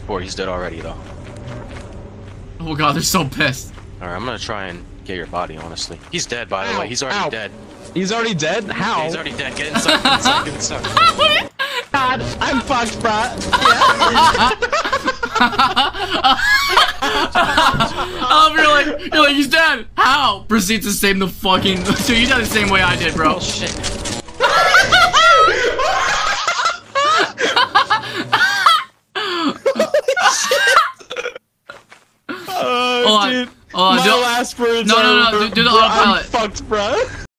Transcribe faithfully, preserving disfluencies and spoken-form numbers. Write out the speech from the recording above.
report. He's dead already, though. Oh god, they're so pissed. Alright, I'm gonna try and get your body, honestly. He's dead, by the Ow, way. He's already ow. dead. He's already dead? How? Yeah, he's already dead. Get inside, get inside, get inside. God, I'm fucked, bruh. Oh, you're like, you're like, he's dead. How? Proceed to save the fucking. Dude, you died the same way I did, bro. Oh shit. Oh, Hold on. dude. Hold on, My do, last words no, no, no, are, do, do the bro, autopilot. I'm fucked, bruh.